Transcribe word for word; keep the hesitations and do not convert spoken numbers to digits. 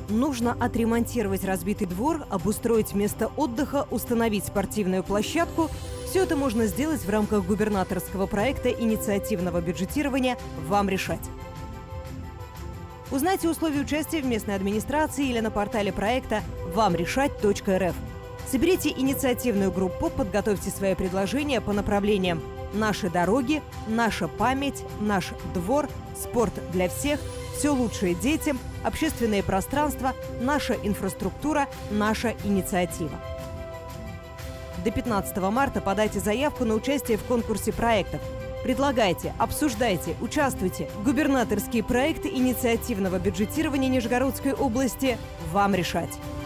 Нужно отремонтировать разбитый двор, обустроить место отдыха, установить спортивную площадку. Все это можно сделать в рамках губернаторского проекта инициативного бюджетирования «Вам решать». Узнайте условия участия в местной администрации или на портале проекта вам решать точка эр эф. Соберите инициативную группу, подготовьте свои предложения по направлениям «Наши дороги», «Наша память», «Наш двор», «Спорт для всех», «Все лучшее детям», «Общественные пространства», «Наша инфраструктура», «Наша инициатива». До пятнадцатого марта подайте заявку на участие в конкурсе проектов. Предлагайте, обсуждайте, участвуйте. Губернаторские проекты инициативного бюджетирования Нижегородской области «Вам решать».